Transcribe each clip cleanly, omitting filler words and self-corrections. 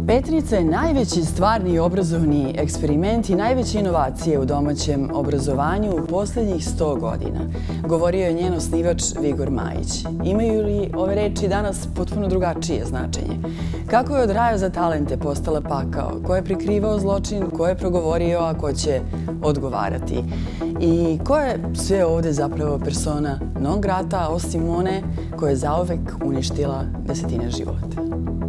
Petnica je najveći stvarni obrazovni eksperiment i najveće inovacije u domaćem obrazovanju u poslednjih 100 godina. Govorio je njen osnivač Vigor Majić. Imaju li ove reči danas potpuno drugačije značenje? Kako je od raja za talente postala pakao? Ko je prikrivao zločin? Ko je progovorio, a ko će odgovarati? I ko je sve ovde zapravo persona non grata, osim one koja je zauvek uništila desetine života?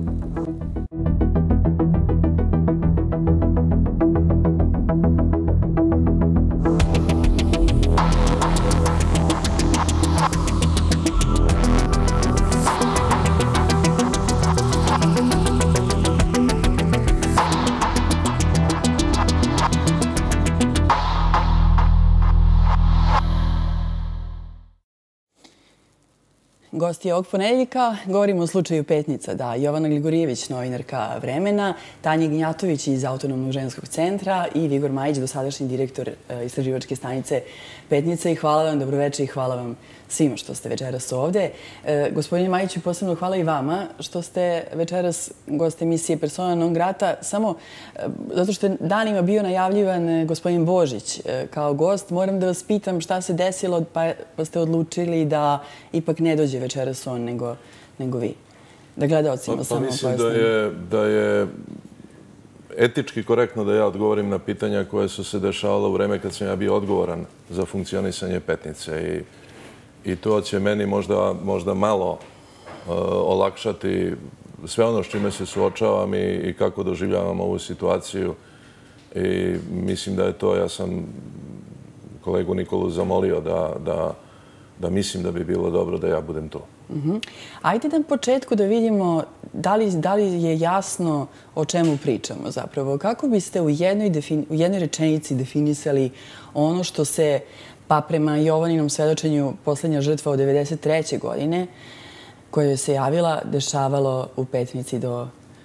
Gosti ovog ponedeljka, govorimo o slučaju Petnica, da, Jovana Gligorijević, novinarka Vremena, Tanja Gnjatović iz Autonomnog ženskog centra i Vigor Majić, dosadašnji direktor istraživačke stanice Petnica. I hvala vam, dobroveče i hvala vam svima što ste večeras ovde. Gospodine Majiću, posebno hvala i vama što ste večeras gost emisije Persona non grata, samo zato što je danima bio najavljivan gospodin Božić kao gost. Moram da vas pitam šta se desilo pa ste odlučili da ipak ne dođe večeras on nego vi. Da gledaocima samo pojasnim. Mislim da je etički korektno da ja odgovorim na pitanja koje su se dešavala u vreme kad sam ja bio odgovoran za funkcionisanje Petnice i to će meni možda malo olakšati sve ono s čime se suočavam i kako doživljavam ovu situaciju. I mislim da je to, ja sam kolegu Nikolu zamolio da mislim da bi bilo dobro da ja budem tu. Ajde na početku da vidimo da li je jasno o čemu pričamo zapravo. Kako biste u jednoj rečenici definisali ono što se, pa prema Jovaninom svedočenju, poslednja žrtva od 1993. godine, koja je se javila, dešavalo u Petnici do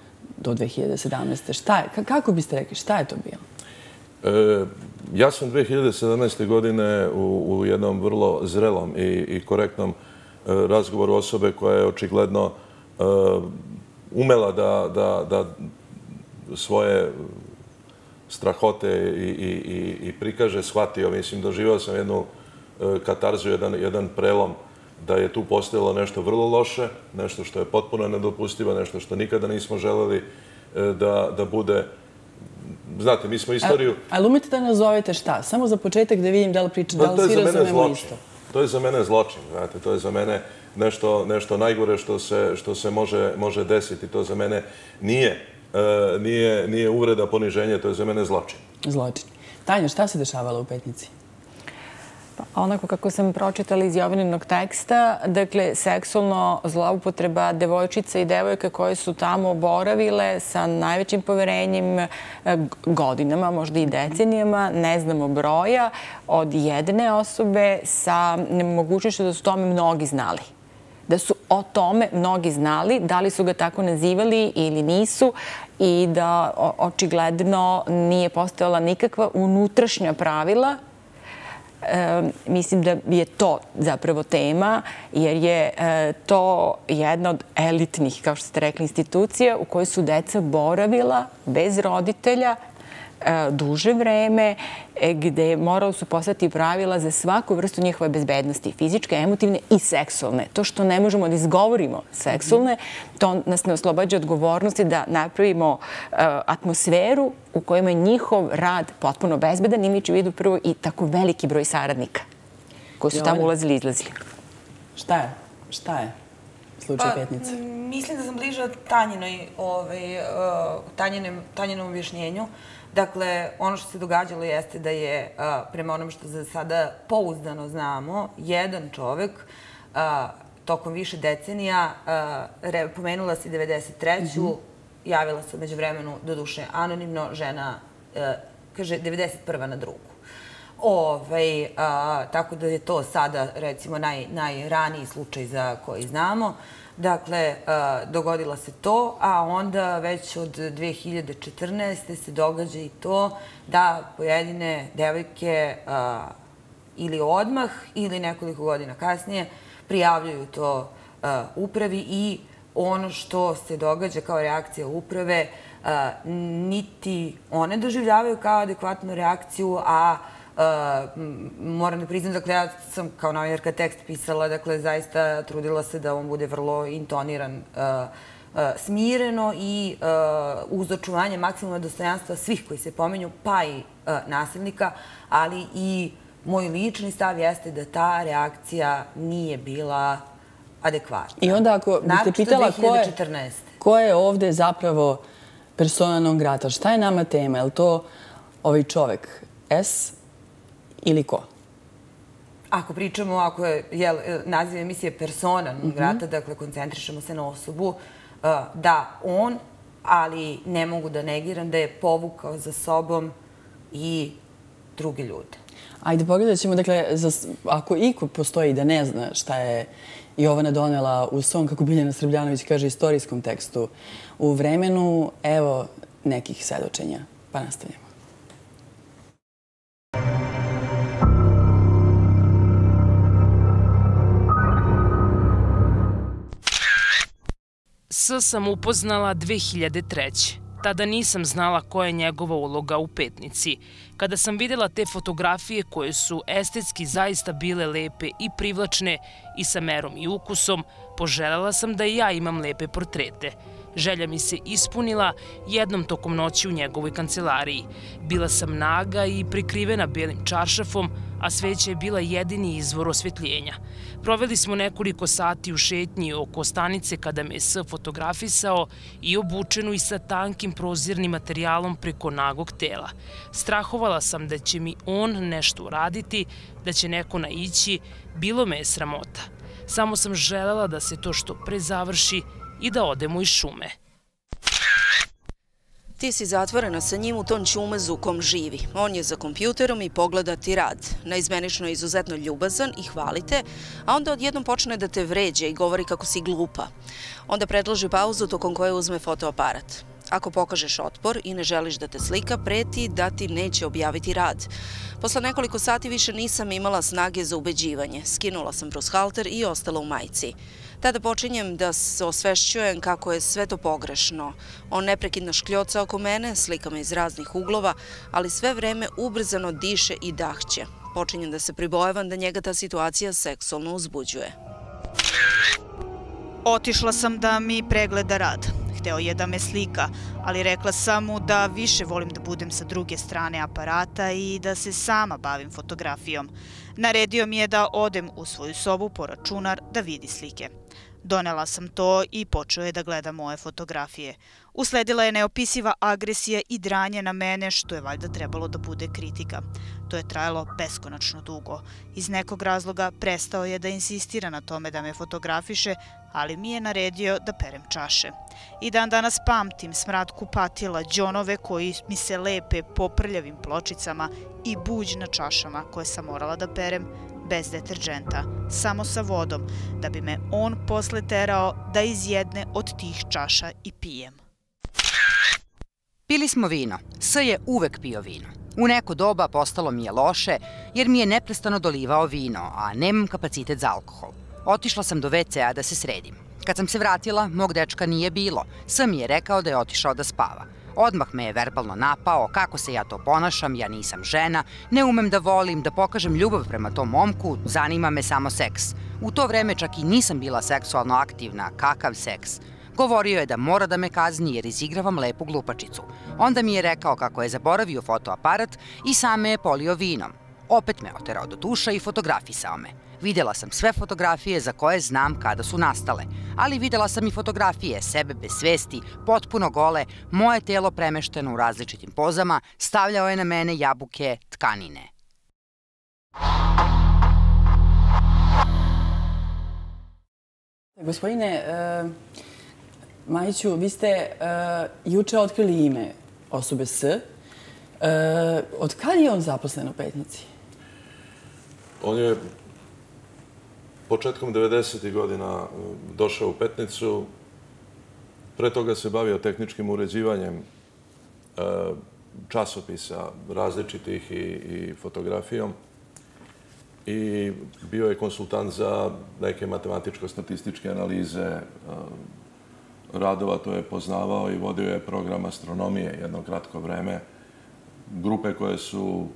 2017. Kako biste rekli, šta je to bilo? Ja sam 2017. godine u jednom vrlo zrelom i korektnom razgovoru osobe koja je očigledno umela da svoje strahote i prikaže, shvatio. Mislim, doživao sam jednu katarzu, jedan prelom da je tu postojalo nešto vrlo loše, nešto što je potpuno nedopustivo, nešto što nikada nismo želeli da bude. Znate, mi smo istoriju... Ali umete da nazovete šta? Samo za početak da vidim da li svi razumemo isto. To je za mene zločin, znate, to je za mene nešto najgore što se može desiti. To za mene nije uvreda, poniženje, to je za mene zločin. Zločin. Tanja, šta se dešavalo u Petnici? Onako kako sam pročitala iz Jovaninog teksta, dakle, seksualno zloupotreba devojčica i devojka koje su tamo boravile sa najvećim poverenjem godinama, možda i decenijama, ne znamo broja, od jedne osobe sa nemogućnošću da su tome mnogi znali. Da su o tome mnogi znali, da li su ga tako nazivali ili nisu i da očigledno nije postojala nikakva unutrašnja pravila. Mislim da je to zapravo tema, jer je to jedna od elitnih, kao što ste rekli, institucija u kojoj su deca boravila bez roditelja duže vreme, gde moralo su postati pravila za svaku vrstu njihove bezbednosti, fizičke, emotivne i seksualne. To što ne možemo da izgovorimo seksualne, to nas ne oslobađa odgovornosti da napravimo atmosferu u kojima je njihov rad potpuno bezbedan, imajući u vidu prvo i tako veliki broj saradnika koji su tamo ulazili i izlazili. Šta je slučaj Petnice? Mislim da sam bliža Tanjinom objašnjenju. Dakle, ono što se događalo jeste da je, prema onom što za sada pouzdano znamo, jedan čovek tokom više decenija, pomenula si 93. Javila se među vremenu, doduše anonimno, žena, kaže, 91. na drugu. Tako da je to sada, recimo, najraniji slučaj za koji znamo. Dakle, dogodila se to, a onda već od 2014. se događa i to da pojedine devojke ili odmah ili nekoliko godina kasnije prijavljuju to upravi i ono što se događa kao reakcija uprave niti one doživljavaju kao adekvatnu reakciju, a moram da priznam, dakle, ja sam kao novinarka tekst pisala, dakle, zaista trudila se da on bude vrlo intoniran, smireno i uz očuvanje maksimuma dostojanstva svih koji se pominju, pa i nasilnika, ali i moj lični stav jeste da ta reakcija nije bila adekvatna. I onda ako biste pitala ko je ovde zapravo persona non grata, šta je nama tema? Je li to ovaj čovek S ili ko? Ako pričamo, ako je naziv emisije persona non grata, dakle koncentrišemo se na osobu, da on, ali ne mogu da negiram da je povukao za sobom i druge ljude. Ajde, pogledat ćemo, dakle, ako iko postoji da ne zna šta je Jovana donela u svom, kako Biljana Srbljanović kaže, istorijskom tekstu u Vremenu, evo nekih svedočenja. Pa nastavljamo. S sam upoznala 2003. Tada nisam znala koja je njegova uloga u Petnici. Kada sam videla te fotografije koje su estetski zaista bile lepe i privlačne i sa merom i ukusom, poželjela sam da i ja imam lepe portrete. Želja mi se ispunila jednom tokom noći u njegovoj kancelariji. Bila sam naga i prikrivena belim čaršafom, a sveća je bila jedini izvor osvetljenja. Proveli smo nekoliko sati u šetnji oko stanice kada me je S fotografisao i obučenu i sa tankim prozirnim materijalom preko nagog tela. Strahovala sam da će mi on nešto uraditi, da će neko naići, bilo me je sramota. Samo sam želela da se to što pre završi i da odemo iz šume. Ti si zatvorena sa njim u tom čumezu u kom živi. On je za kompjuterom i pogleda ti rad. Naizmenično je izuzetno ljubazan i hvalite, a onda odjednom počne da te vređe i govori kako si glupa. Onda predloži pauzu tokom koje uzme fotoaparat. Ako pokažeš otpor i ne želiš da te slika, preti da ti neće objaviti rad. Posle nekoliko sati više nisam imala snage za ubeđivanje. Skinula sam brushalter i ostala u majici. Tada počinjem da se osvešćujem kako je sve to pogrešno. On neprekidno škljoca oko mene, slika me iz raznih uglova, ali sve vreme ubrzano diše i dahće. Počinjem da se pribojavam da njega ta situacija seksualno uzbuđuje. Otišla sam da mi pregleda rad. Hteo je da me slika, ali rekla sam mu da više volim da budem sa druge strane aparata i da se sama bavim fotografijom. Naredio mi je da odem u svoju sobu po računar da vidi slike. Donela sam to i počeo je da gleda moje fotografije. Usledila je neopisiva agresija i dranje na mene, što je valjda trebalo da bude kritika. To je trajalo beskonačno dugo. Iz nekog razloga prestao je da insistira na tome da me fotografiše, ali mi je naredio da perem čaše. I dan danas pamtim smrad kupatila, đonove koji mi se lepe po prljavim pločicama i buđ na čašama koje sam morala da perem bez deterđenta, samo sa vodom, da bi me on posle terao da iz jedne od tih čaša i pijem. Pili smo vino. S je uvek pio vino. U neko doba postalo mi je loše jer mi je neprestano dolivao vino, a nemam kapacitet za alkohol. Otišla sam do WC-a da se sredim. Kad sam se vratila, mog dečka nije bilo. S mi je rekao da je otišao da spava. Odmah me je verbalno napao, kako se ja to ponašam, ja nisam žena, ne umem da volim, da pokažem ljubav prema tom momku, zanima me samo seks. U to vreme čak i nisam bila seksualno aktivna, kakav seks. Govorio je da mora da me kazni jer izigravam lepu glupačicu. Onda mi je rekao kako je zaboravio fotoaparat i sam me je polio vinom. Opet me oterao do tuša i fotografisao me. Videla sam sve fotografije za koje znam kada su nastale, ali videla sam i fotografije sebe bez svesti, potpuno gole, moje telo premešteno u različitim pozama, stavljao je na mene jabuke, tkanine. Gospodine Majiću, vi ste juče otkrili ime osobe S. Od kada je on zaposlen u Petnici? On je početkom 90. godina došao u Petnicu. Pre toga se bavio tehničkim uređivanjem časopisa različitih i fotografijom. I bio je konsultant za neke matematičko-statističke analize radova, to je poznavao i vodio je program astronomije jedno kratko vreme. Grupe koje su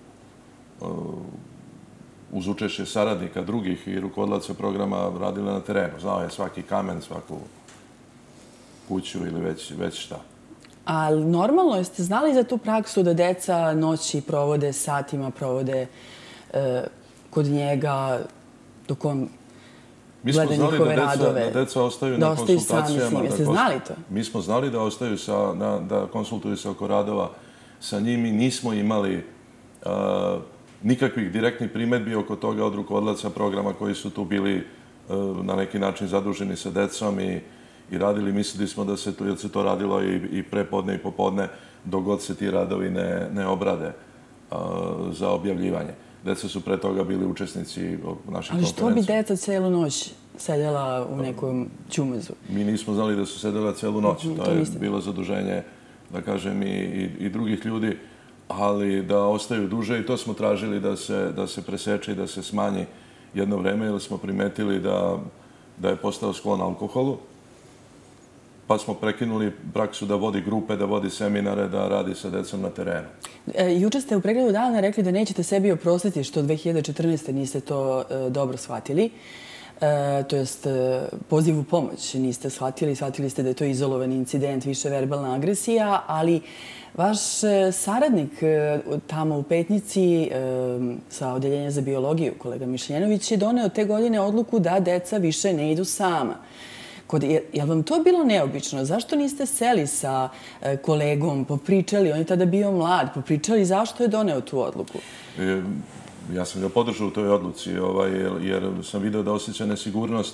uz učešće saradnika drugih i rukovodilaca programa radile na terenu. Znao je svaki kamen, svaku kuću ili već šta. A normalno, jeste znali za tu praksu da deca noći provode, satima provode kod njega dok on gleda njihove radove? Mi smo znali da deca ostaju na konsultacijama. Jeste znali to? Mi smo znali da ostaju da konsultuju se oko radova sa njim i nismo imali nikakvih direktnih primedbi oko toga od rukovodilaca programa koji su tu bili na neki način zaduženi sa decom i radili. Mislili smo da se to radilo i prepodne i popodne dok god se ti radovi ne obrade za objavljivanje. Deca su pre toga bili učesnici naših konferencija. Ali što bi deca celu noć sedela u nekom ćumezu? Mi nismo znali da su sedela celu noć. To je bilo zaduženje, da kažem, i drugih ljudi, ali da ostaju duže i to smo tražili da se preseče i da se smanji jedno vreme, jer smo primetili da je postao sklon alkoholu, pa smo prekinuli praksu da vodi grupe, da vodi seminare, da radi sa decom na terenu. Juče ste u pregledu dana rekli da nećete sebi oprostiti što 2014. niste to dobro shvatili, to jest poziv u pomoć niste shvatili, shvatili ste da je to izolovan incident, više verbalna agresija, ali vaš saradnik tamo u Petnici sa Odeljenja za biologiju, kolega Mišljenović, je doneo te godine odluku da deca više ne idu sama. Je li vam to bilo neobično? Zašto niste seli sa kolegom, popričali, on je tada bio mlad, popričali zašto je doneo tu odluku? Ja sam ga podržao u toj odluci, jer sam vidio da osjeća nesigurnost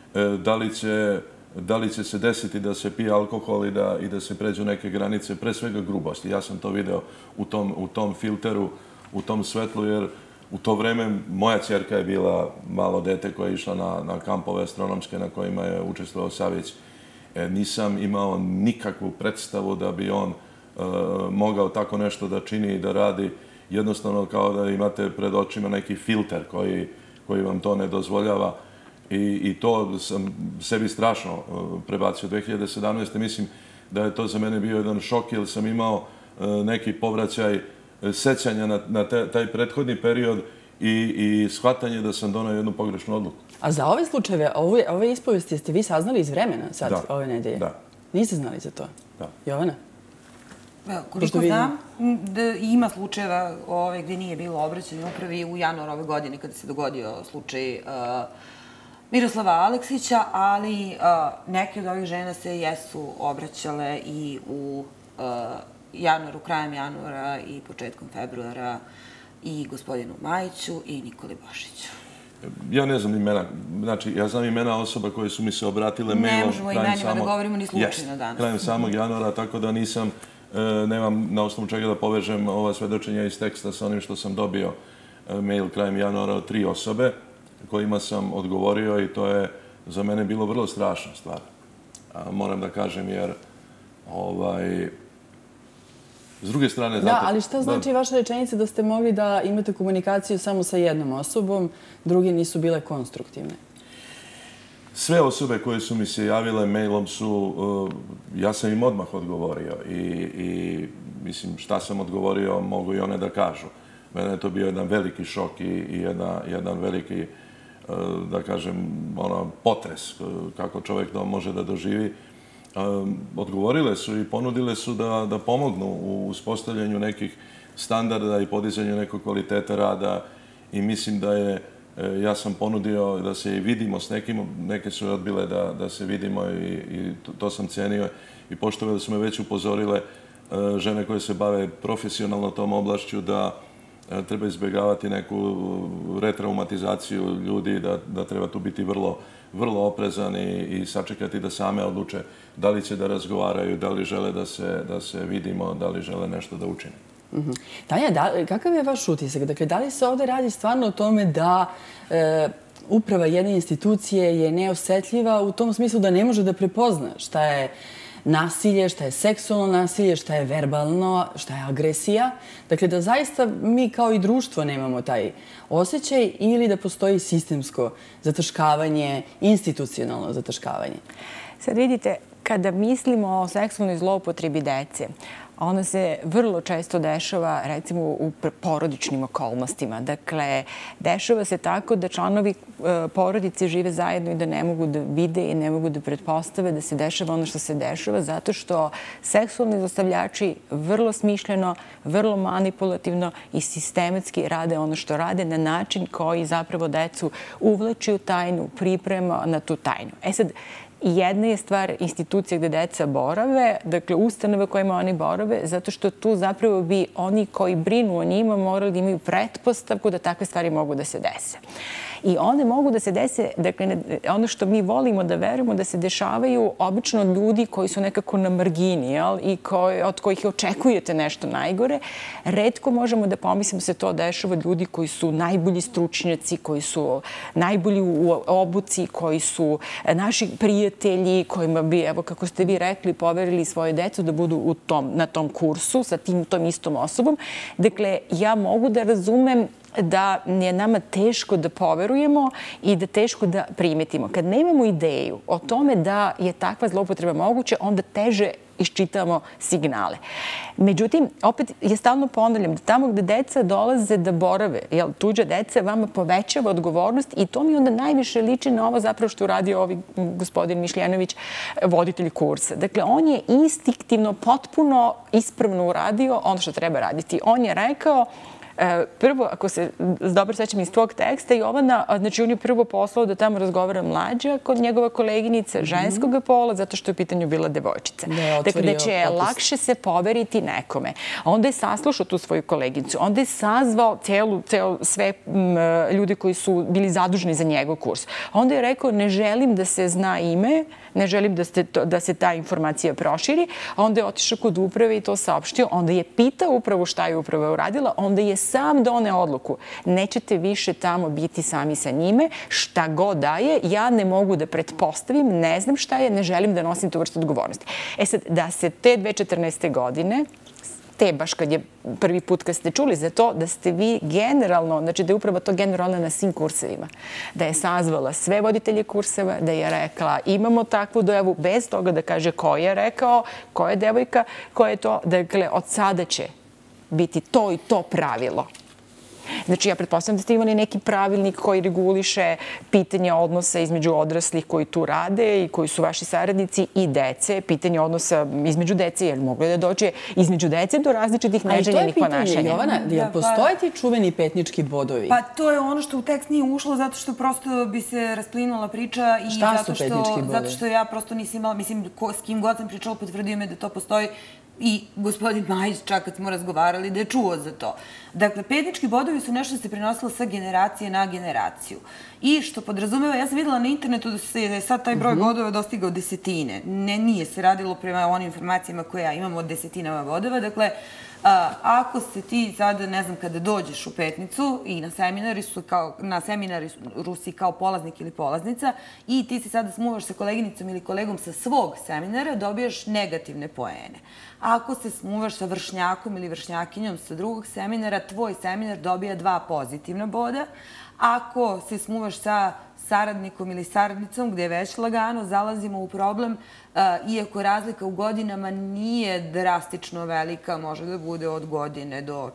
da li će se desiti da se pije alkohol i da se pređu neke granice, pre svega grubosti. Ja sam to video u tom filteru, u tom svetlu, jer u to vreme moja ćerka je bila malo dete koja je išla na kampove astronomske na kojima je učestvovao Savić. Nisam imao nikakvu predstavu da bi on mogao tako nešto da čini i da radi. Jednostavno kao da imate pred očima neki filter koji vam to ne dozvoljava. I to sam sebi strašno prebacio 2017. Mislim da je to za mene bio jedan šok, jer sam imao neki povraćaj sećanja na taj prethodni period i shvatanje da sam donao jednu pogrešnu odluku. A za ove slučajeve, ove ispovesti ste vi saznali iz vremena sad, ove nedelje? Da. Niste znali za to? Da. Jovana? Koliko znam, ima slučajeva gdje nije bilo obraćanje upravi u januaru ove godine kada se dogodio slučaj Miroslava Aleksića, ali neke od ovih žena se jesu obraćale i u januaru, krajem januara i početkom februara i gospodinu Majiću i Nikoli Bošiću. Ja ne znam imena. Znači, ja znam imena osoba koje su mi se obratile mailom. Ne možemo imenima da govorimo ni slučajno danas. Krajem samog januara, tako da nemam na osnovu čega da povežem ova svedočenja iz teksta sa onim što sam dobio mail krajem januara od 3 osobe kojima sam odgovorio i to je za mene bilo vrlo strašna stvar. Moram da kažem, jer s druge strane... Da, ali šta znači vaša rečenica da ste mogli da imate komunikaciju samo sa jednom osobom, druge nisu bile konstruktivne? Sve osobe koje su mi se javile mailom ja sam im odmah odgovorio i mislim šta sam odgovorio mogu i one da kažu. Mene je to bio jedan veliki šok i jedan veliki, da kažem, potres kako čovjek to može da doživi. Odgovorile su i ponudile su da pomognu u uspostavljanju nekih standarda i podizanju nekog kvaliteta rada i mislim da ja sam ponudio da se i vidimo s nekim, neke su odbile da se vidimo i to sam cenio i pošto su me već upozorile žene koje se bave profesionalno tom oblašću da treba izbjegavati neku retraumatizaciju ljudi, da treba tu biti vrlo oprezan i sačekati da same odluče da li će da razgovaraju, da li žele da se vidimo, da li žele nešto da učine. Tanja, kakav je vaš utisak? Dakle, da li se ovdje radi stvarno o tome da uprava jedne institucije je neosetljiva u tom smislu da ne može da prepozna šta je nasilje, šta je seksualno nasilje, šta je verbalno, šta je agresija? Dakle, da zaista mi kao i društvo nemamo taj osjećaj ili da postoji sistemsko zataškavanje, institucionalno zataškavanje? Sad vidite, Kada mislimo o seksualnoj zloupotrebi dece, ona se vrlo često dešava, recimo, u porodičnim okolnostima. Dakle, dešava se tako da članovi porodice žive zajedno i da ne mogu da vide i ne mogu da pretpostave da se dešava ono što se dešava, zato što seksualni zlostavljači vrlo smišljeno, vrlo manipulativno i sistematski rade ono što rade na način koji zapravo decu uvlači u tajnu, priprema na tu tajnu. E sad, jedna je stvar institucija gde deca borave, dakle ustanove kojima oni borave, zato što tu zapravo bi oni koji brinu o njima morali da imaju pretpostavku da takve stvari mogu da se dese. I one mogu da se dese, dakle, ono što mi volimo da verujemo da se dešavaju obično ljudi koji su nekako na margini, i od kojih očekujete nešto najgore. Retko možemo da pomislimo se to dešava ljudi koji su najbolji stručnjaci, koji su najbolji u obuci, koji su naši prijatelji, kojima bi, evo kako ste vi rekli, poverili svoje decu da budu na tom kursu sa tom istom osobom. Dakle, ja mogu da razumem da je nama teško da poverujemo i da teško da primetimo. Kad nemamo ideju o tome da je takva zloupotreba moguća, onda teže iščitamo signale. Međutim, opet je stalno ponavljam da tamo gde deca dolaze da borave, tuđa deca vama povećava odgovornost i to mi onda najviše liči na ovo zapravo što uradio ovaj gospodin Mišljenović, voditelj kursa. Dakle, on je instinktivno potpuno ispravno uradio ono što treba raditi. On je rekao, prvo, ako se dobro sećam iz tvog teksta, Jovana, znači on je prvo poslao da tamo razgovara mlađa kod njegova koleginica ženskog pola, zato što je u pitanju bila devojčica. Dakle, da će lakše se poveriti nekome. Onda je saslušao tu svoju koleginicu. Onda je sazvao sve ljudi koji su bili zaduženi za njegov kurs. Onda je rekao, ne želim da se zna ime, ne želim da se ta informacija proširi. Onda je otišao kod uprave i to saopštio. Onda je pitao upravu šta je uprava uradila. Onda je sam doneo odluku. Nećete više tamo biti sami sa njime. Šta god da je, ja ne mogu da pretpostavim, ne znam šta je, ne želim da nosim tu vrstu odgovornosti. E sad, da se te 2014. godine, baš kad je prvi put kad ste čuli za to, da ste vi generalno, znači da je upravo to generalno na svim kursevima, da je sazvala sve voditelje kurseva, da je rekla imamo takvu dojavu, bez toga da kaže ko je rekao, ko je devojka, ko je to, dakle od sada će biti to i to pravilo. Znači, ja pretpostavljam da ste imali neki pravilnik koji reguliše pitanje odnosa između odraslih koji tu rade i koji su vaši saradnici i dece, pitanje odnosa između dece, jer moglo je da dođe između dece do različitih neželjenih ponašanja. A i to je pitanje, Jovana, jel postoje ti čuveni petnički bodovi? Pa to je ono što u tekst nije ušlo, zato što prosto bi se rasplinula priča i zato što ja prosto nisam imala, mislim, s kim god sam pričala, potvrdio me da to postoji. I gospodin Majić, čak kad smo razgovarali, da je čuo za to. Dakle, petnički bodovi su nešto što se prenosilo sa generacije na generaciju. I što podrazumeva, ja sam videla na internetu da je sad taj broj bodova dostigao desetine. Nije se radilo prema onim informacijama koje ja imam od desetinama bodova. Dakle, ako se ti sada, ne znam, kada dođeš u Petnicu i na seminaru si kao polaznik ili polaznica i ti se sada smuvaš sa koleginicom ili kolegom sa svog seminara, dobijaš negativne poene. Ako se smuvaš sa vršnjakom ili vršnjakinjom sa drugog seminara, tvoj seminar dobija 2 pozitivna boda. Ako se smuvaš sa saradnikom ili saradnicom, gde je već lagano, zalazimo u problem, iako razlika u godinama nije drastično velika, može da bude od godine do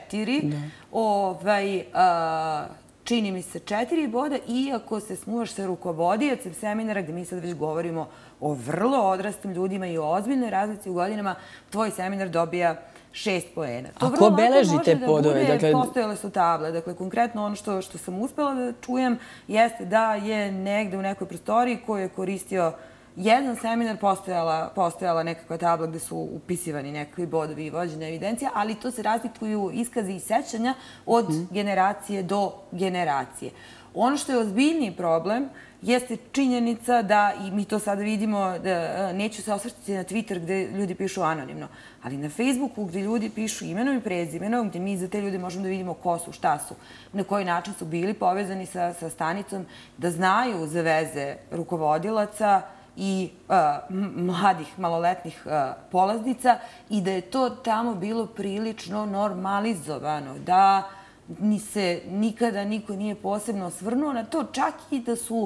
4, čini mi se 4 boda, iako se smuvaš sa rukovodiocem seminara, gde mi sad već govorimo o vrlo odraslim ljudima i o ozbiljnoj razlici u godinama, tvoj seminar dobija 6 poena. A ko beleži te bodove? Postojale su table. Dakle, konkretno ono što sam uspela da čujem jeste da je negde u nekoj prostoriji koju je koristio jedan seminar postojala nekakva tabla gde su upisivani nekakvi bodovi i vođenja evidencija, ali to se razlikuju iskazi i sećanja od generacije do generacije. Ono što je ozbiljniji problem jeste činjenica da, i mi to sada vidimo, neću se osvrtiti na Twitter gde ljudi pišu anonimno, ali na Facebooku gde ljudi pišu imenom i prezimenom, gde mi za te ljude možemo da vidimo ko su, šta su, na koji način su bili povezani sa stanicom, da znaju za veze rukovodilaca i mladih, maloletnih polaznica i da je to tamo bilo prilično normalizovano, da ni se nikada niko nije posebno osvrnuo na to, čak i da su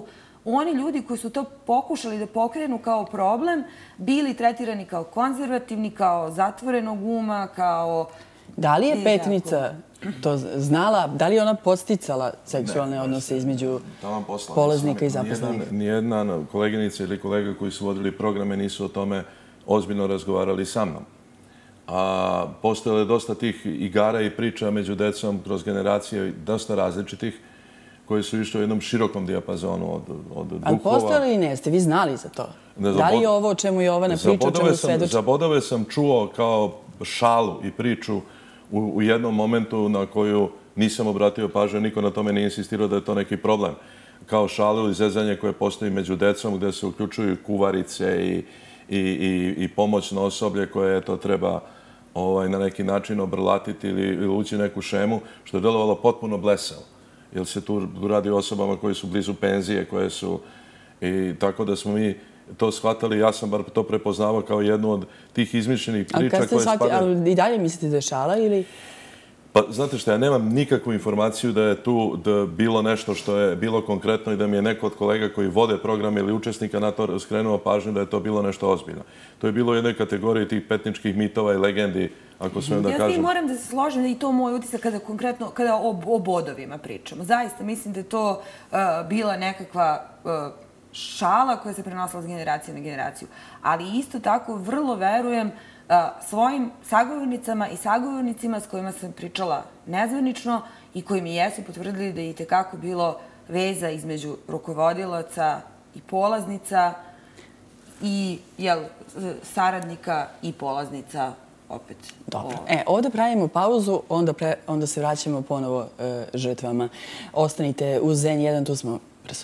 oni ljudi koji su to pokušali da pokrenu kao problem, bili tretirani kao konzervativni, kao zatvorenog uma, kao... Da li je Petnica to znala, da li je ona podsticala seksualne odnose između polaznika i zaposlenih? Nijedna koleginica ili kolega koji su vodili programe nisu o tome ozbiljno razgovarali sa mnom. A postojalo je dosta tih igara i priča među decom kroz generacije, dosta različitih, koji su išli u jednom širokom dijapazonu od duhova. Ali postojali i ne, ste vi znali za to? Da li je ovo o čemu je Jovana priča, o čemu svedoči? Za bodove sam čuo kao šalu i priču u jednom momentu na koju nisam obratio pažnju, niko na tome nije insistirao da je to neki problem. Kao šalu ili zezanje koje postoji među decom gde se uključuju kuvarice i pomoćno osoblje koje to treba na neki način obrlatiti ili ući neku šemu, što je delovalo potpuno blesavo. Jer se tu radi o osobama koji su blizu penzije, koje su... I tako da smo mi to shvatali, ja sam bar to prepoznavao kao jednu od tih izmišljenih priča koje spadaju... Ali i dalje mislite da je šala ili... Pa, znate što, ja nemam nikakvu informaciju da je tu bilo nešto što je bilo konkretno i da mi je neko od kolega koji vode program ili učesnika na to skrenuo pažnju da je to bilo nešto ozbiljno. To je bilo u jednoj kategoriji tih petničkih mitova i legendi, ako smijem da kažem. Ja moram da se složim da je i to moj utisak kada o bodovima pričamo. Zaista, mislim da je to bila nekakva šala koja se prenosila s generacije na generaciju. Ali isto tako vrlo verujem svojim sagovornicama i sagovornicima s kojima sam pričala nezvanično i koji mi jesu potvrdili da je itekako bilo veza između rukovodilaca i polaznica i saradnika i polaznica opet. Dobro. Ovdje pravimo pauzu, onda se vraćamo ponovo žrtvama. Ostanite uz N1, tu smo brzo.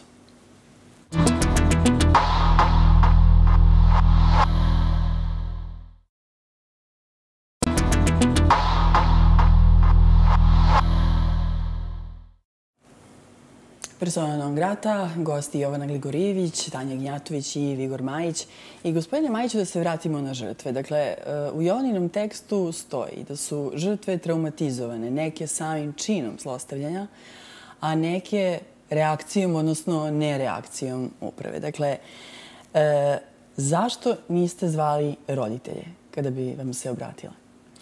Persona non grata, gosti Jovana Gligorijević, Tanja Gnjatović i Vigor Majić. I gospodine Majiću, da se vratimo na žrtve. Dakle, u Jovaninom tekstu stoji da su žrtve traumatizovane, neke samim činom zlostavljanja, a neke reakcijom, odnosno nereakcijom uprave. Dakle, zašto niste zvali roditelje kada bi vam se obratila?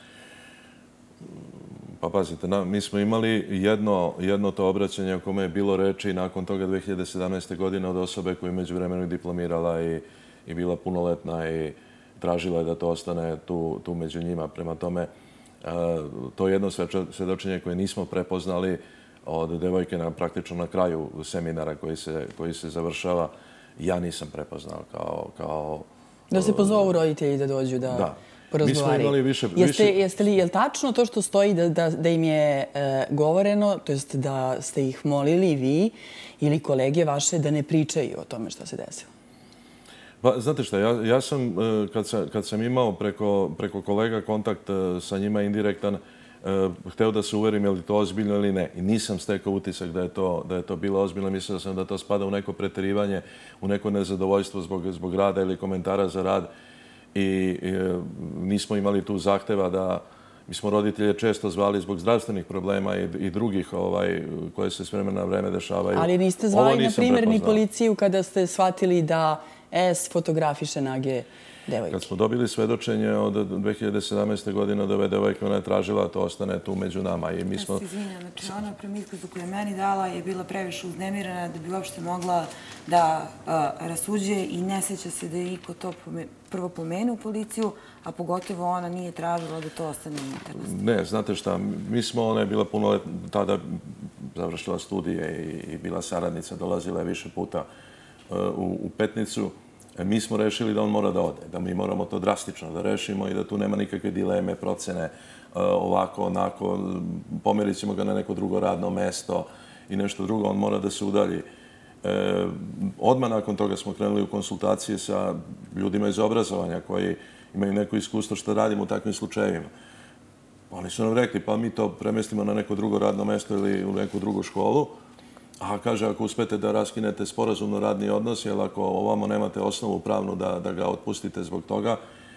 Pa pazite, mi smo imali jedno to obraćanje o kome je bilo reči nakon toga 2017. godine od osobe koja je među vremenu diplomirala i bila punoletna i tražila je da to ostane tu među njima. Prema tome, to je jedno svedočenje koje nismo prepoznali od devojke praktično na kraju seminara koji se završava. Ja nisam prepoznao kao... Da se pozovu roditelji da dođu da... Mi smo imali više... Jeste li, je li tačno to što stoji da im je govoreno, to jest da ste ih molili vi ili kolege vaše da ne pričaju o tome što se desilo? Pa, znate šta, ja sam, kad sam imao preko kolega kontakt sa njima indirektan, hteo da se uverim je li to ozbiljno ili ne. I nisam stekao utisak da je to bilo ozbiljno. Mislio sam da to spada u neko preterivanje, u neko nezadovoljstvo zbog rada ili komentara za rad. I nismo imali tu zahteva da... Mi smo roditelje često zvali zbog zdravstvenih problema i drugih koje se s vremena na vreme dešavaju. Ali niste zvali, na primjer, ni policiju kada ste shvatili da S fotografiše nage devojke? Kad smo dobili svedočenje od 2017. godine od ove devojke, ona je tražila da to ostane tu među nama. Ja se izvinjam, znači ona prema iskazu koju je meni dala je bila previše uznemirana da bi uopšte mogla da rasuđuje i ne sjeća se da je iko to prvo pomenu u policiju, a pogotovo ona nije tražila da to ostane u internetu. Ne, znate šta, ona je bila punoletna, tada završila studije i bila saradnica, dolazila je više puta u Petnicu. Mi smo rešili da on mora da ode, da mi moramo to drastično da rešimo i da tu nema nikakve dileme, procene, ovako, onako, pomerit ćemo ga na neko drugo radno mesto i nešto drugo, on mora da se udalji. Odmah nakon toga smo krenuli u konsultacije sa ljudima iz obrazovanja koji imaju neko iskustvo što radimo u takvim slučajevima. Oni su nam rekli, pa mi to premestimo na neko drugo radno mesto ili u neku drugu školu. A kaže, ako uspete da raskinete sporazumno radni odnos, jer ako ovamo nemate osnovu pravnu da ga otpustite zbog toga,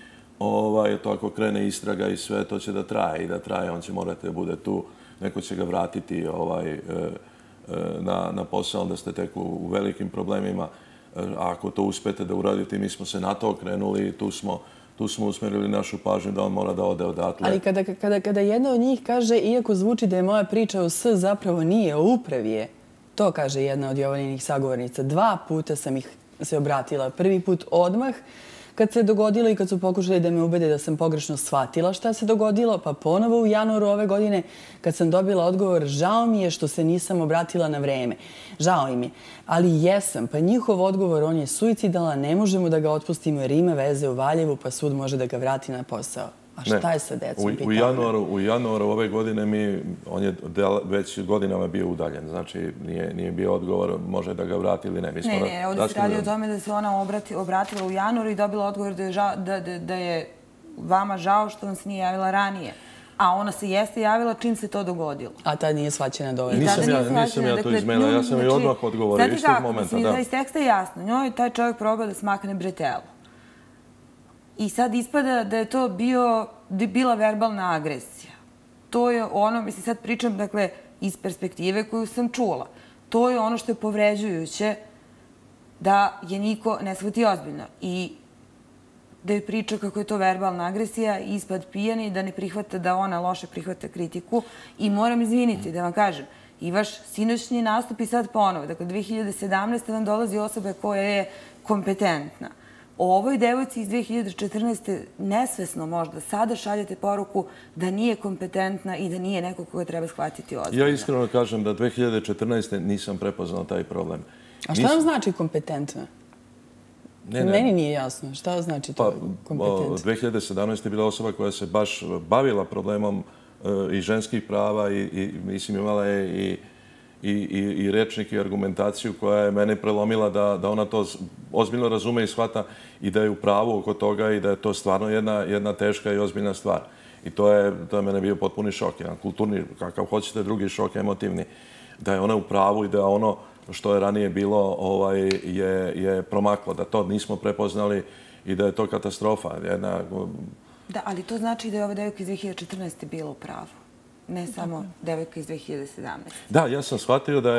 to ako krene istraga i sve, to će da traje i da traje, on će morati da bude tu, neko će ga vratiti na posao, onda ste tek u velikim problemima. A ako to uspete da uradite, mi smo se na to okrenuli i tu smo usmerili našu pažnju da on mora da ode odatle. Ali kada jedna od njih kaže, iako zvuči da je moja priča o S, zapravo nije, o upravi je, to kaže jedna od Jovaninih sagovornica. 2 puta sam ih se obratila. Prvi put odmah, kad se dogodilo i kad su pokušali da me ubede da sam pogrešno shvatila šta se dogodilo, pa ponovo u januaru ove godine kad sam dobila odgovor, žao mi je što se nisam obratila na vreme. Žao im je. Ali jesam, pa njihov odgovor, on je suicidalan, ne možemo da ga otpustimo jer ima veze u Valjevu, pa sud može da ga vrati na posao. A šta je sa decom? U januaru ove godine on je već godinama bio udaljen. Znači, nije bio odgovor može da ga vrati ili ne. Ne, ovdje se radi o tome da se ona obratila u januaru i dobila odgovor da je vama žao što vam se nije javila ranije. A ona se jeste javila čim se to dogodilo. A tad nije shvaćena dovoljno. Nisam ja to izmenila. Ja sam i odmah odgovorio istog momenta. Znate kako, iz teksta je jasno. Njoj taj čovjek probao da smakne bretelu. I sad ispada da je to bila verbalna agresija. To je ono, mislim, sad pričam, dakle, iz perspektive koju sam čula. To je ono što je povređujuće da je niko ne shvati ozbiljno. I da je priča kako je to verbalna agresija, ispad pijani, da ne prihvata, da ona loše prihvata kritiku. I moram izviniti da vam kažem, i vaš sinoćni nastup i sad ponovo. Dakle, 2017. vam dolazi osoba koja je kompetentna. O ovoj devojci iz 2014. nesvesno možda sada šaljete poruku da nije kompetentna i da nije neko koga treba shvatiti ozbiljno. Ja iskreno kažem da 2014. nisam prepoznao taj problem. A šta vam znači kompetentna? Meni nije jasno. Šta znači to kompetentna? 2017. je bila osoba koja se baš bavila problemom i ženskih prava i mislim imala je i rečnik i argumentaciju koja je mene prelomila da ona to ozbiljno razume i shvata i da je u pravu oko toga i da je to stvarno jedna teška i ozbiljna stvar. I to je mene bio potpuni šok, jedan kulturni, kakav hoćete, drugi šok, emotivni. Da je ona u pravu i da ono što je ranije bilo je promaklo, da to nismo prepoznali i da je to katastrofa. Da, ali to znači da je ova devojka iz 2014. bila u pravu. Ne samo devojka iz 2017. Da, ja sam shvatio da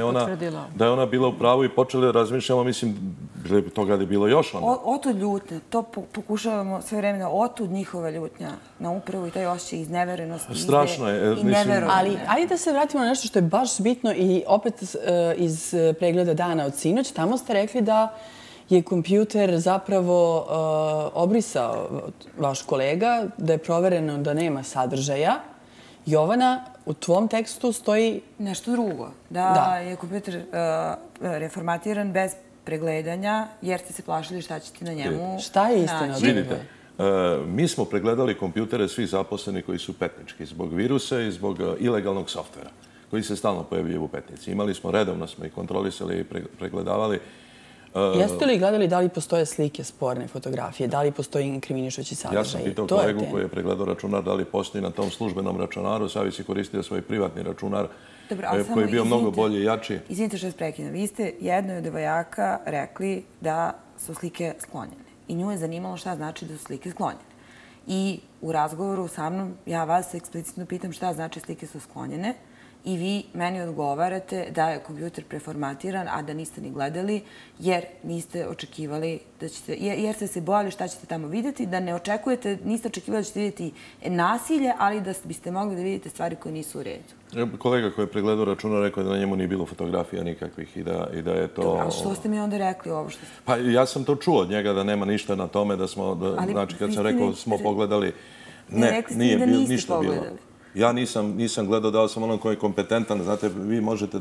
je ona bila u pravu i počeli da razmišljamo, mislim, toga je bilo još onda. Otud ljutnja, to pokušavamo sve vremena, otud njihova ljutnja na upravu i taj osjećaj izneverenosti i neverovanja. Ali ajde da se vratimo na nešto što je baš bitno i opet iz pregleda dana od sinoć. Tamo ste rekli da je kompjuter zapravo obrisao vaš kolega, da je provereno da nema sadržaja. Jovana, u tvom tekstu stoji nešto drugo. Da je kompjuter reformatiran bez pregledanja, jer ste se plašili šta ćete na njemu naći. Šta je istina? Vidite, mi smo pregledali kompjutere svih zaposleni koji su petnički, zbog virusa i zbog ilegalnog softvera, koji se stalno pojavljaju u petnici. Imali smo, redovno smo ih kontrolisali i pregledavali. Jeste li gledali da li postoje slike, sporne fotografije, da li postoji inkriminišući sadržaj? Ja sam pitao kolegu koji je pregledao računar da li postoji na tom službenom računaru. Savvis je koristio svoj privatni računar koji je bio mnogo bolje i jači. Izvinite što vas prekinem. Vi ste jednoj od devojaka rekli da su slike sklonjene. I nju je zanimalo šta znači da su slike sklonjene. I u razgovoru sa mnom ja vas eksplicitno pitam šta znači slike su sklonjene. I vi meni odgovarate da je kompjuter preformatiran, a da niste ni gledali, jer niste očekivali da ćete, jer ste se bojali šta ćete tamo vidjeti, da ne očekujete, niste očekivali da ćete vidjeti nasilje, ali da biste mogli da vidite stvari koje nisu u redu. Kolega koji je pregledao računar rekao da na njemu nije bilo fotografija nikakvih i da je to... A što ste mi onda rekli ovo što ste... Pa ja sam to čuo od njega da nema ništa na tome da smo, znači kad sam rekao smo pogledali, ne, nije ništa bilo. Ja nisam gledao, dao sam onom koji je kompetentan. Znate, vi možete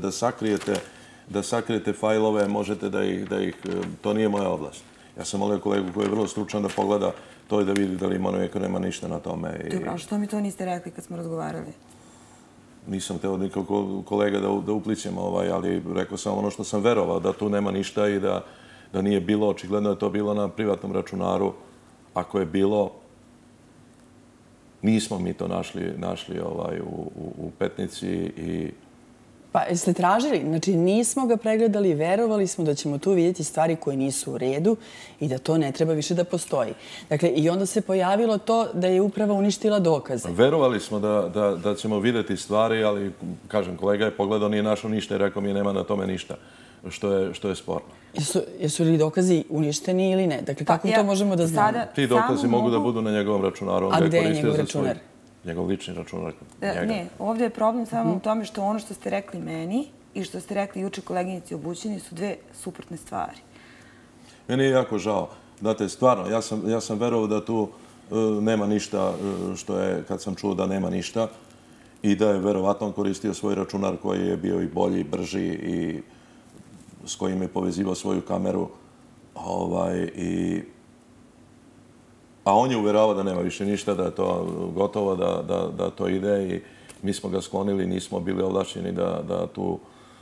da sakrijete fajlove, možete da ih... To nije moja oblast. Ja sam molio kolegu koji je vrlo stručan da pogleda to i da vidi da li ima nema ništa na tome. Dobro, a što mi to niste rekli kad smo razgovarali? Nisam teo nikog kolega da uplićem, ali rekao sam ono što sam verovao, da tu nema ništa i da nije bilo. Očigledno je to bilo na privatnom računaru. Ako je bilo... Nismo mi to našli u petnici i Pa jeste tražili? Znači nismo ga pregledali, verovali smo da ćemo tu vidjeti stvari koje nisu u redu i da to ne treba više da postoji. Dakle, i onda se pojavilo to da je uprava uništila dokaze. Verovali smo da ćemo vidjeti stvari, ali, kažem, kolega je pogledao, nije našao ništa i rekao mi nema na tome ništa, što je sporno. Jesu li dokazi uništeni ili ne? Dakle, kako to možemo da znamo? Ti dokazi mogu da budu na njegovom računaru. A gde je njegov računar? Njegov lični računar. Ne, ovdje je problem samo u tome što ono što ste rekli meni i što ste rekli juče koleginici Obućini su dve suprotne stvari. Meni je jako žao. Znate, stvarno, ja sam verovao da tu nema ništa, što je, kad sam čuo da nema ništa, i da je verovatno koristio svoj računar koji je bio i bolji, brži i s kojim je povezivao svoju kameru. A on je uveravao da nema više ništa, da je to gotovo, da to ide i mi smo ga sklonili, nismo bili ovlašćeni da tu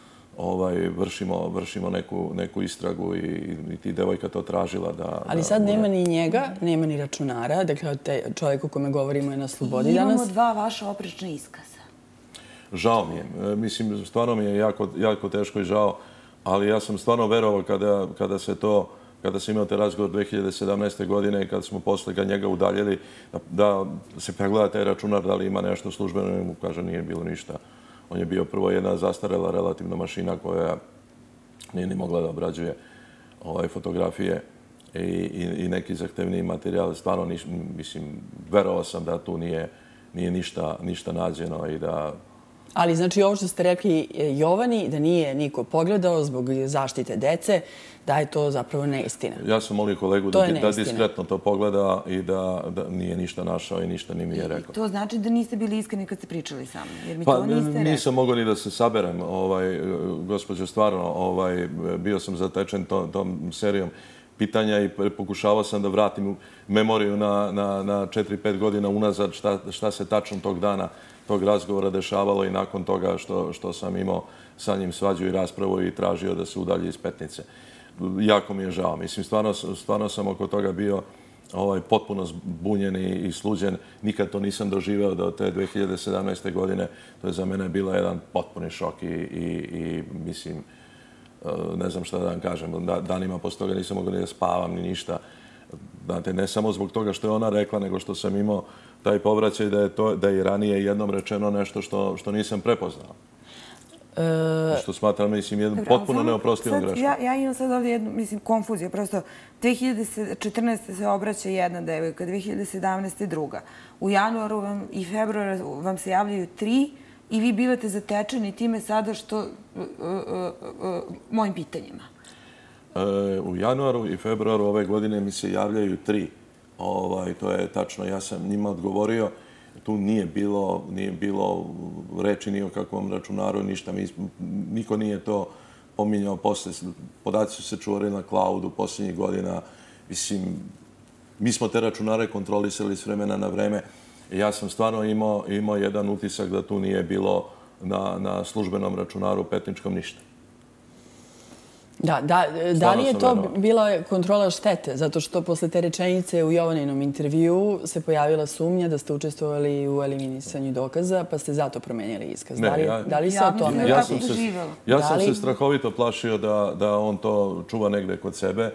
vršimo neku istragu i ti devojka to tražila da... Ali sad nema ni njega, nema ni računara, dakle čovjek o kome govorimo je na slobodi danas. Imamo dva vaša oprečna iskaza. Žao mi je. Mislim, stvarno mi je jako teško i žao, ali ja sam stvarno verovao kada sam imao te razgovor 2017. godine i kada smo posle ga njega udaljili, da se pregleda taj računar, da li ima nešto službeno, i mu kaže nije bilo ništa. On je bio prvo jedna zastarela relativna mašina koja nije ni mogla da obrađuje fotografije i neki zahtevniji materijal. Stvarno, mislim, verovao sam da tu nije ništa nađeno i da... Ali znači ovo što ste rekli Jovani, da nije niko pogledao zbog zaštite dece, da je to zapravo neistina. Ja sam molio kolegu da diskretno to pogleda i da nije ništa našao i ništa ni mi je rekao. To znači da niste bili iskreni kad ste pričali sa mnom, jer mi to niste rekli. Nisam mogao ni da se saberem, gospođo, stvarno. Bio sam zatečen tom serijom pitanja i pokušavao sam da vratim memoriju na 4-5 godina unazad šta se tačno tog dana, tog razgovora dešavalo i nakon toga što sam imao sa njim svađu i raspravu i tražio da se udalji iz Petnice. Jako mi je žao. Mislim, stvarno sam oko toga bio potpuno zbunjen i sluđen. Nikad to nisam doživeo do te 2017. godine. To je za mene bila jedan potpuni šok i mislim, ne znam šta da vam kažem. Danima posle toga nisam mogao ni da spavam ni ništa. Znate, ne samo zbog toga što je ona rekla, nego što sam imao taj povraćaj da je ranije jednom rečeno nešto što nisam prepoznao. Što smatram, mislim, jednu potpuno neoprostivom grešku. Ja imam sad ovdje jednu, mislim, konfuziju. Prosto, 2014. se obraća jedna devojka, 2017. druga. U januaru i februaru vam se javljaju 3 i vi bivate zatečeni time sada što mojim pitanjima. U januaru i februaru ove godine mi se javljaju 3. To je tačno. Ja sam njima odgovorio. Tu nije bilo reči ni o kakvom računaru, ništa. Niko nije to pominjao posle. Podaci su se čuvali na cloudu posljednjih godina. Mislim, mi smo te računare kontrolisali s vremena na vreme. Ja sam stvarno imao jedan utisak da tu nije bilo na službenom računaru petničkom ništa. Da li je to bila kontrola štete? Zato što posle te rečenice u Jovaninom intervju se pojavila sumnja da ste učestvovali u eliminisanju dokaza, pa ste zato promenjali iskaz. Da li se o tome radi? Ja sam se strahovito plašio da on to čuva negde kod sebe.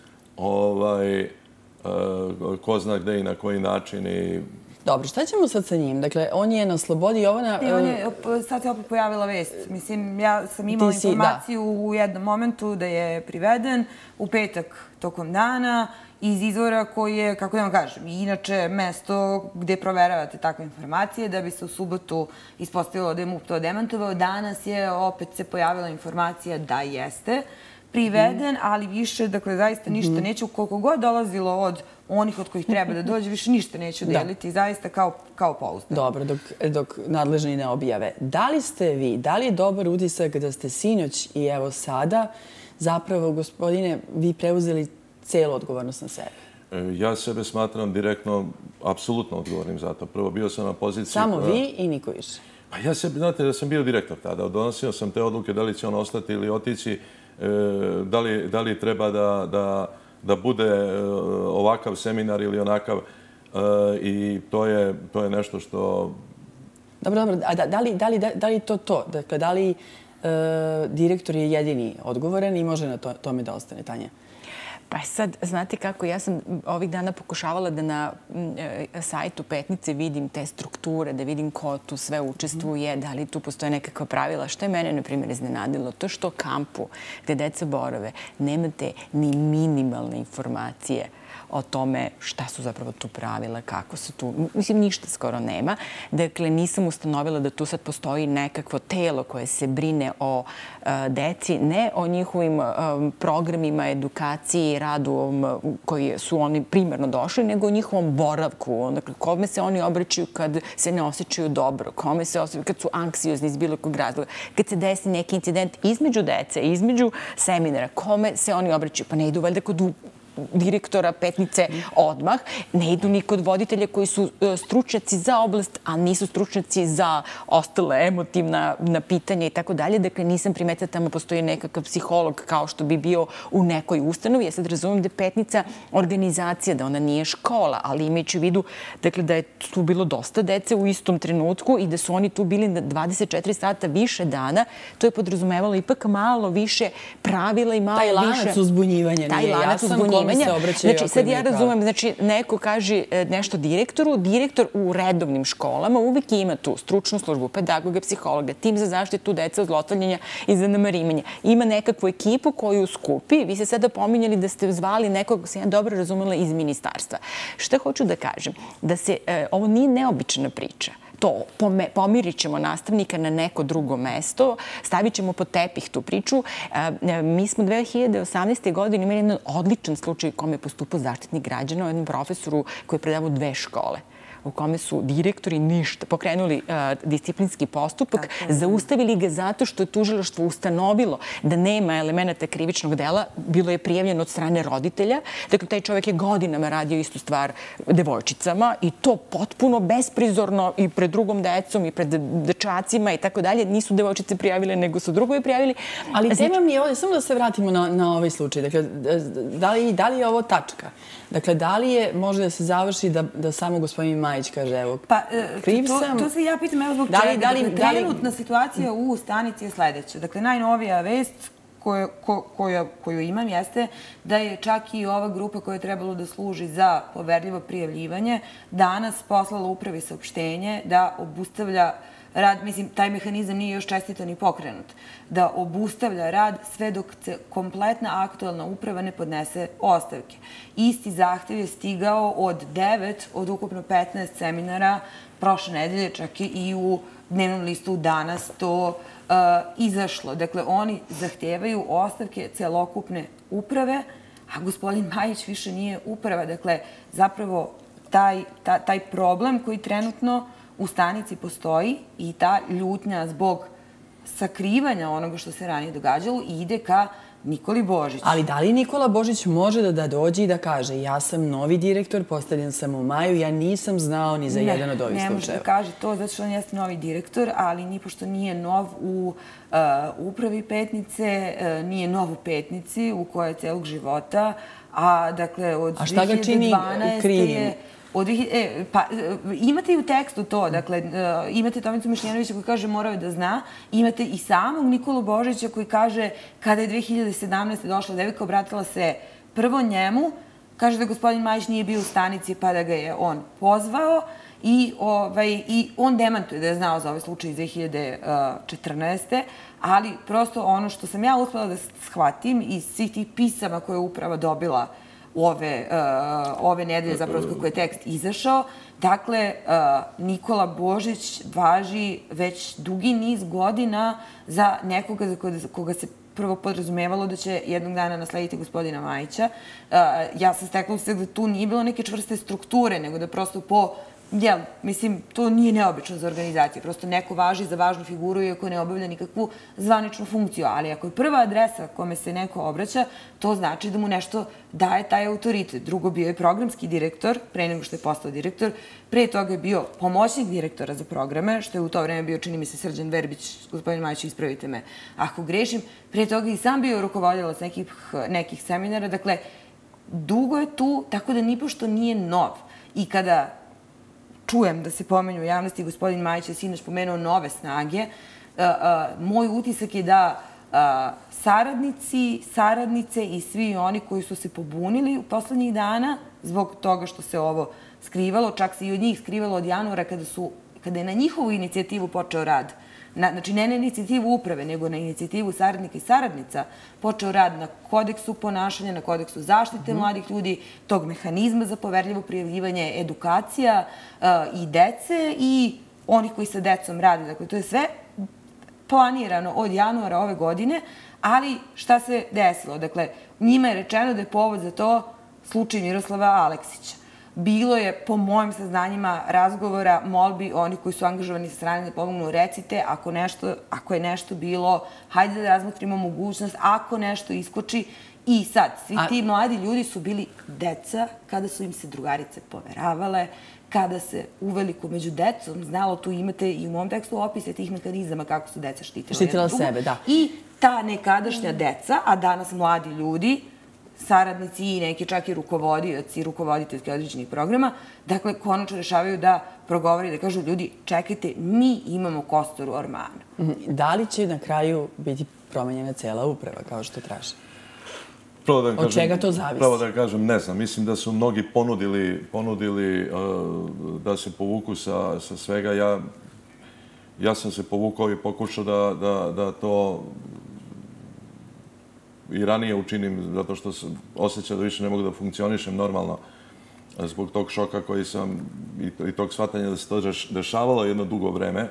Ko zna gde i na koji način i... Dobro, šta ćemo sad sa njim? Dakle, on je na slobodi Jovana... Sad se opet pojavila vest. Mislim, ja sam imala informaciju u jednom momentu da je priveden u petak tokom dana iz izvora koji je, kako da vam kažem, inače mesto gde proveravate takve informacije, da bi se u subotu ispostavilo da je MUP to demantovao. Danas je opet se pojavila informacija da jeste priveden, ali više, dakle, zaista ništa neću, koliko god dolazilo od onih od kojih treba da dođe, više ništa neću deliti, zaista kao pouzdano. Dobro, dok nadležni ne objave. Da li ste vi, da li je dobar utisak da ste sinoć i evo sada, zapravo, gospodine, vi preuzeli celu odgovornost na sebe? Ja sebe smatram direktno, apsolutno odgovornim za to. Prvo, bio sam na poziciji... Samo vi i niko više? Pa ja sebe, znate, da sam bio direktor tada. Donosio sam te odluke da li će on ostati ili otići, da li treba da bude ovakav seminar ili onakav. I to je nešto što... Dobro. A da li to? Dakle, da li direktor je jedini odgovoran i može na tome da ostane, Tanja? Pa sad, znate kako, ja sam ovih dana pokušavala da na sajtu Petnice vidim te strukture, da vidim ko tu sve učestvuje, da li tu postoje nekakva pravila. Što je mene, na primjer, iznenadilo? To što u kampu gde deca borave nemate ni minimalne informacije o tome šta su zapravo tu pravila, kako su tu, mislim, ništa skoro nema. Dakle, nisam ustanovila da tu sad postoji nekakvo telo koje se brine o deci, ne o njihovim programima, edukaciji, radu koji su oni primarno došli, nego o njihovom boravku. Dakle, kome se oni obraćaju kad se ne osjećaju dobro, kome se osjećaju kad su anksiozni iz bilo kog razloga, kad se desi neki incident između dece, između seminara, kome se oni obraćaju? Pa ne idu valjda kod direktora Petnice odmah. Ne idu ni kod voditelja koji su stručnjaci za oblast, a nisu stručnjaci za ostale emotivna pitanja i tako dalje. Dakle, nisam primetila tamo postoji nekakav psiholog kao što bi bio u nekoj ustanovi. Ja sad razumijem da je Petnica organizacija, da ona nije škola, ali imajući u vidu da je tu bilo dosta dece u istom trenutku i da su oni tu bili na 24 sata više dana. To je podrazumevalo ipak malo više pravila i malo više... Taj lanac uzbunjivanja nije jasan. Znači, sad ja razumem, znači, neko kaže nešto direktoru, direktor u redovnim školama uvijek ima tu stručnu službu, pedagoga, psihologa, tim za zaštitu deca od zlostavljanja i zanemarivanja. Ima nekakvu ekipu koju skupi. Vi ste sada pominjali da ste zvali nekog, sam ja dobro razumela, iz ministarstva. Šta hoću da kažem? Da se, ovo nije neobična priča. To, pomirit ćemo nastavnika na neko drugo mesto, stavit ćemo pod tepih tu priču. Mi smo 2018. godine imali jedan odličan slučaj u kome je postupao zaštitnik građana o jednom profesoru koji je predavao 2 škole, u kome su direktori pokrenuli disciplinski postupak, zaustavili ga zato što je tužilaštvo ustanovilo da nema elemenata krivičnog dela, bilo je prijavljeno od strane roditelja. Dakle, taj čovjek je godinama radio istu stvar devojčicama i to potpuno besprizorno i pred drugom decom i pred dečacima i tako dalje. Nisu devojčice prijavile, nego su drugovi prijavili. Ali tema mi je ovdje, samo da se vratimo na ovaj slučaj. Dakle, da li je ovo tačka? Dakle, da li je, može da se završi da samo gospodin Majić kaže, evo, kriv sam... To se ja pitam, evo zbog čega. Trenutna situacija u stanici je sledeća. Dakle, najnovija vest koju imam jeste da je čak i ova grupa koja je trebalo da služi za poverljivo prijavljivanje danas poslala upravi saopštenje da obustavlja rad, mislim, taj mehanizam nije još čestito ni pokrenut, da obustavlja rad sve dok se kompletna aktualna uprava ne podnese ostavke. Isti zahtev je stigao od 9 od ukupno 15 seminara prošle nedelje, čak i u dnevnom listu danas to izašlo. Dakle, oni zahtevaju ostavke celokupne uprave, a gospodin Majić više nije uprava. Dakle, zapravo taj problem koji trenutno u stanici postoji i ta ljutnja zbog sakrivanja onoga što se ranije događalo ide ka Nikoli Božiću. Ali da li Nikola Božić može da dođe i da kaže ja sam novi direktor, postavljen sam u maju, ja nisam znao ni za jedan od ovih slučajeva? Ne može da kaže to zato što on jeste novi direktor, ali nipošto nije nov u upravi Petnice, nije nov u Petnici u kojoj je celog života, a dakle od 2012. A šta ga čini krivim? Pa imate i u tekstu to, dakle, imate Tomicu Mišljenovića koji kaže morao je da zna, imate i samog Nikolu Božića koji kaže kada je 2017. došla devojka, obratila se prvo njemu, kaže da gospodin Majić nije bio u stanici pa da ga je on pozvao i on demantuje da je znao za ovaj slučaj iz 2014. Ali prosto ono što sam ja uspela da shvatim iz svih tih pisama koje je uprava dobila ove nedelje, zapravo kako je tekst izašao. Dakle, Nikola Božić važi već dugi niz godina za nekoga za koga se prvo podrazumevalo da će jednog dana naslediti gospodina Majića. Ja sam stekla u sve da tu nije bilo neke čvrste strukture, nego da prosto mislim, to nije neobično za organizacije. Prosto neko važi za važnu figuru iako ne obavlja nikakvu zvaničnu funkciju. Ali ako je prva adresa kome se neko obraća, to znači da mu nešto daje taj autoritet. Drugo, bio je programski direktor, pre nego što je postao direktor. Pre toga je bio pomoćnik direktora za programe, što je u to vreme bio, čini mi se, Srđan Verbić, gospodin Majić, ispravite me ako grešim. Pre toga i sam bio rukovodilac nekih seminara. Dakle, dugo je tu, tako da nipošto nije nov. I kada čujem da se pomenju u javnosti gospodin Majić je sinoć pomenuo nove snage, moj utisak je da saradnici, saradnice i svi oni koji su se pobunili u poslednjih dana zbog toga što se ovo skrivalo, čak se i od njih skrivalo od januara kada je na njihovu inicijativu počeo rad, znači ne na inicijativu uprave, nego na inicijativu saradnika i saradnica, počeo rad na kodeksu ponašanja, na kodeksu zaštite mladih ljudi, tog mehanizma za poverljivo prijavljivanje, edukacija i dece i onih koji sa decom rade. Dakle, to je sve planirano od januara ove godine, ali šta se desilo? Dakle, njima je rečeno da je povod za to slučaj Miroslava Aleksića. Bilo je, po mojim saznanjima, razgovora, molbi, oni koji su angažovani sa strane da pomognu, recite, ako je nešto bilo, hajde da razmotrimo mogućnost, ako nešto iskoči. I sad, svi ti mladi ljudi su bili deca kada su im se drugarice poveravale, kada se uveliko među decom znalo, tu imate i u mom tekstu opise tih mehanizama kako su deca štitila sebe, da. I ta nekadašnja deca, a danas mladi ljudi, saradnici i neki čak i rukovodioci i rukovoditeljski određenih programa, dakle, konačno rešavaju da progovori, da kažu ljudi, čekajte, mi imamo kostur u ormanu. Da li će na kraju biti promenjena cela uprava, kao što traže? Od čega to zavisi? Pravo da kažem, ne znam. Mislim da su mnogi ponudili da se povuku sa svega. Ja sam se povukao i pokušao da to i ranije učinim, zato što sam osjećao da više ne mogu da funkcionišem normalno zbog tog šoka koji sam i tog shvatanja da se to dešavalo jedno dugo vreme.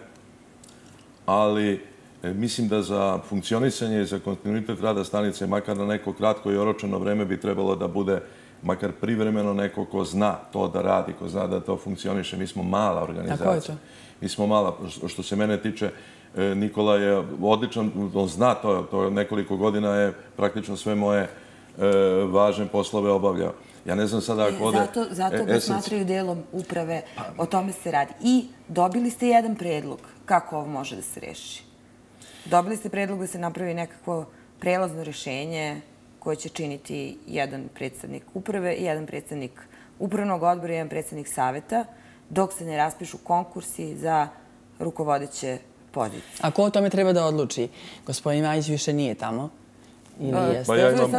Ali mislim da za funkcionisanje i za kontinuitet rada stanice, makar na neko kratko i oročeno vreme, bi trebalo da bude makar privremeno neko ko zna to da radi, ko zna da to funkcioniše. Mi smo mala organizacija. A ko je to? Mi smo mala. Što se mene tiče, Nikola je odličan, on zna to nekoliko godina je praktično sve moje važne poslove obavljao. Ja ne znam sada ako ode... Zato ga smatraju delom uprave, o tome se radi. I dobili ste jedan predlog kako ovo može da se reši. Dobili ste predlog da se napravi nekakvo prelazno rešenje koje će činiti jedan predstavnik uprave, jedan predstavnik upravnog odbora i jedan predstavnik saveta, dok se ne raspišu konkursi za rukovodeće pozicije. A ko o tome treba da odluči? Gospodin Majić više nije tamo? Ili jeste?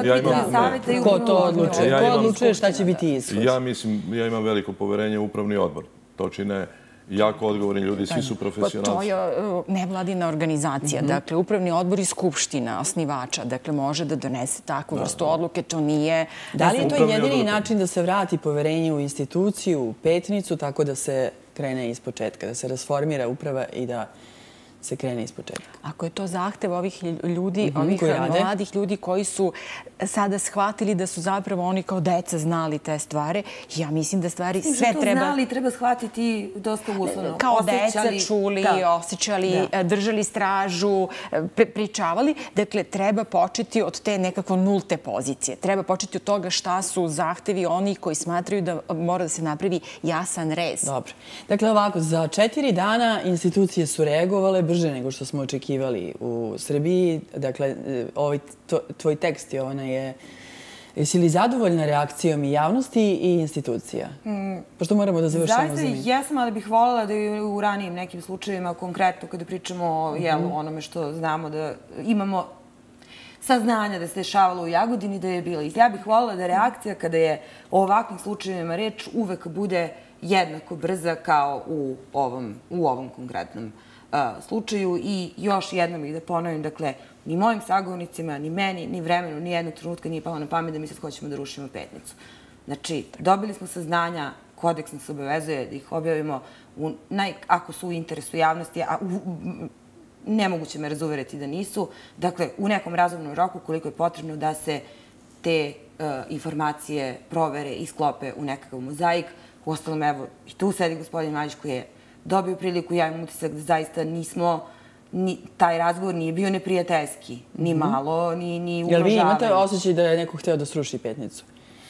Ko to odlučuje? Ko odlučuje šta će biti ishod? Ja imam veliko poverenje u upravni odbor. To čine jako odgovorni ljudi, svi su profesionalci. To je nevladina organizacija. Dakle, upravni odbor i skupština osnivača. Dakle, može da donese takvu vrstu odluke. To nije... Da li je to jedini način da se vrati poverenje u instituciju, u Petnicu, tako da se krene iz početka, da se rasformira uprava i da se krene iz početka? Ako je to zahtev ovih ljudi, ovih mladih ljudi koji su sada shvatili da su zapravo oni kao deca znali te stvari, ja mislim da stvari sve treba... To znali treba shvatiti dosta uslovno. Kao deca čuli, osjećali, držali stražu, pričavali. Dakle, treba početi od te nekako nulte pozicije. Treba početi od toga šta su zahtevi oni koji smatraju da mora da se napravi jasan rez. Dobro. Dakle, ovako, za 4 dana institucije su reagovale brže nego što smo očekivali u Srbiji. Dakle, tvoj tekst, Jovana, je... Jesi li zadovoljna reakcijom i javnosti i institucija? Pošto moramo da završamo za njih. Zaista jesam, ali bih voljela da i u ranijim nekim slučajevima, konkretno kada pričamo o onome što znamo da imamo saznanja da se dešavalo u Jagodini, da je bila. Ja bih voljela da reakcija kada je o ovakvim slučajevima reč uvek bude jednako brza kao u ovom konkretnom slučaju. I još jednom bih da ponovim, dakle, ni mojim sagovornicima, ni meni, ni vremenu, ni jednog trenutka nije palo na pamet da mi sad hoćemo da rušimo Petnicu. Znači, dobili smo saznanja, kodeks nas obavezuje da ih objavimo ako su u interesu javnosti, a nemoguće me razuveriti da nisu. Dakle, u nekom razumnom roku koliko je potrebno da se te informacije provere i sklope u nekakav mozaik. Uostalom, evo, i tu sedi gospodin Majić koji je dobio priliku, ja imam utisak da zaista nismo, taj razgovor nije bio neprijateljski, ni malo, ni ugrožavanje. Jel vi imate osjećaj da je neko hteo da sruši Petnicu?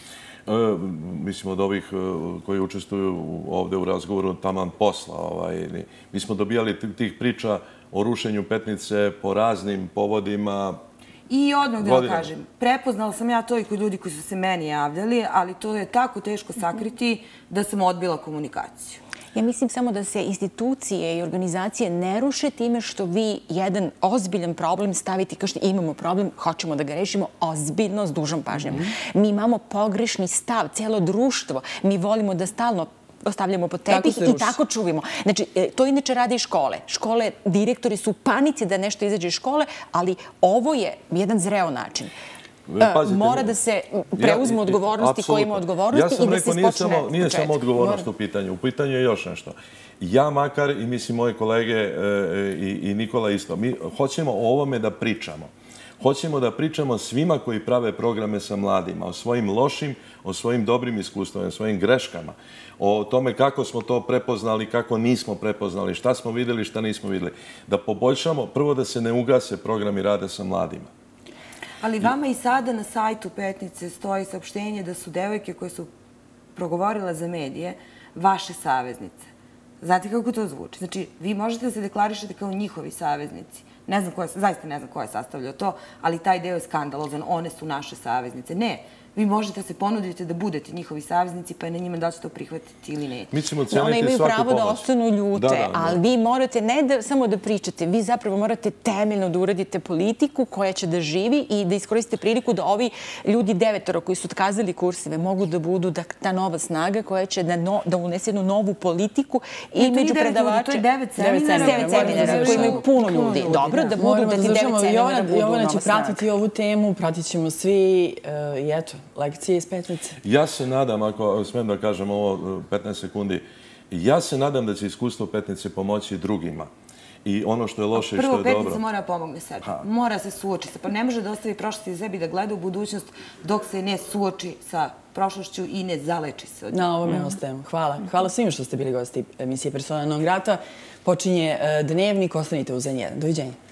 Mislim, od ovih koji učestvuju ovde u razgovoru taman posla. Mi smo dobijali tih priča o rušenju Petnice po raznim povodima. I odmah da vam kažem, prepoznala sam ja to i kod ljudi koji su se meni javljali, ali to je tako teško sakriti da sam odbila komunikaciju. Ja mislim samo da se institucije i organizacije ne ruše time što vi jedan ozbiljan problem stavite i kažete imamo problem, hoćemo da ga rešimo ozbiljno, s dužom pažnjom. Mi imamo pogrešni stav, cijelo društvo. Mi volimo da stalno ostavljamo pod tepih i tako čuvimo. Znači, to inače rade i škole. Škole, direktori su u panici da nešto izađe iz škole, ali ovo je jedan zreo način. Mora da se preuzmu odgovornosti koji ima odgovornosti i da se ispočne. Ja sam rekao, nije samo odgovornost u pitanju. U pitanju je još nešto. Ja makar i mislim moje kolege i Nikola isto. Mi hoćemo o ovome da pričamo. Hoćemo da pričamo svima koji prave programe sa mladima, o svojim lošim, o svojim dobrim iskustvima, o svojim greškama, o tome kako smo to prepoznali, kako nismo prepoznali, šta smo vidjeli, šta nismo vidjeli. Da poboljšamo, prvo da se ne ugase programi rada sa mladima. Ali vama i sada na sajtu Petnice stoji saopštenje da su devojke koje su progovorile za medije vaše saveznice. Znate kako to zvuči? Znači, vi možete da se deklarišete kao njihovi saveznici. Zaista ne znam ko je sastavljao to, ali taj deo je skandalozan. One su naše saveznice. Ne. Vi možete se ponuditi da budete njihovi saveznici, pa je na njima da će to prihvatiti ili neće. Mi ćemo oceniti one imaju svaku pravo pomoć. Da ostanu ljute, ali vi morate ne samo da pričate, vi zapravo morate temeljno da uradite politiku koja će da živi i da iskoristite priliku da ovi ljudi 9 koji su otkazali kurseve mogu da budu ta nova snaga koja će da unese jednu novu politiku i među predavače. To je 9 seminara. 9 seminara koji imaju puno ljudi. Dobro, da budu da ti 9 seminara budu nova snaga. Jovana će pratiti ovu temu, pratit ćemo svi i eto, lekcije iz Petnice. Ja se nadam, ako smijem da kažem ovo 15 sekundi, ja se nadam da će iskustvo Petnice pomoći drugima. I ono što je loše i što je dobro. Prvo, Petnica mora pomogne sebi. Mora se suočiti. Pa ne može da ostavi prošlost iz sebi da gleda u budućnost dok se ne suoči sa prošlošću i ne zaleči se od nje. Na ovome ostajemo. Hvala. Hvala svima što ste bili gosti emisije Persona non grata. Počinje Dnevnik, ostanite uz N1. Doviđenja.